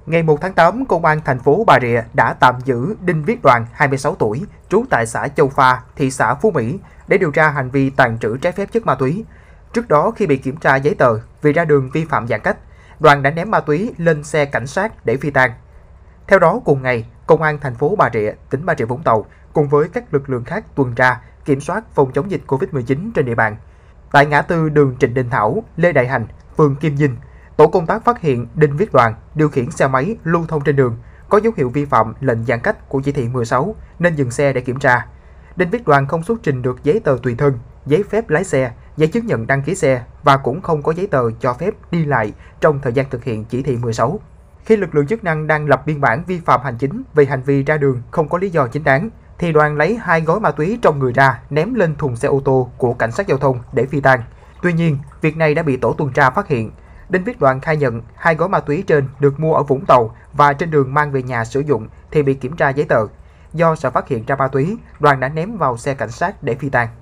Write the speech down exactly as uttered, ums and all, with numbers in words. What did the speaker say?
Ngày một tháng tám, Công an thành phố Bà Rịa đã tạm giữ Đinh Viết Đoàn, hai mươi sáu tuổi, trú tại xã Châu Pha, thị xã Phú Mỹ để điều tra hành vi tàng trữ trái phép chất ma túy. Trước đó, khi bị kiểm tra giấy tờ vì ra đường vi phạm giãn cách, Đoàn đã ném ma túy lên xe cảnh sát để phi tang. Theo đó, cùng ngày, Công an thành phố Bà Rịa, tỉnh Bà Rịa Vũng Tàu cùng với các lực lượng khác tuần tra, kiểm soát phòng chống dịch Covid mười chín trên địa bàn. Tại ngã tư đường Trịnh Đình Thảo, Lê Đại Hành, phường Kim Dinh, tổ công tác phát hiện Đinh Viết Đoàn điều khiển xe máy lưu thông trên đường, có dấu hiệu vi phạm lệnh giãn cách của chỉ thị mười sáu nên dừng xe để kiểm tra. Đinh Viết Đoàn không xuất trình được giấy tờ tùy thân, giấy phép lái xe, giấy chứng nhận đăng ký xe và cũng không có giấy tờ cho phép đi lại trong thời gian thực hiện chỉ thị mười sáu. Khi lực lượng chức năng đang lập biên bản vi phạm hành chính về hành vi ra đường không có lý do chính đáng, thì Đoàn lấy hai gói ma túy trong người ra ném lên thùng xe ô tô của cảnh sát giao thông để phi tang. Tuy nhiên, việc này đã bị tổ tuần tra phát hiện. Đinh Viết Đoàn khai nhận hai gói ma túy trên được mua ở Vũng Tàu và trên đường mang về nhà sử dụng thì bị kiểm tra giấy tờ. Do sợ phát hiện ra ma túy, Đoàn đã ném vào xe cảnh sát để phi tang.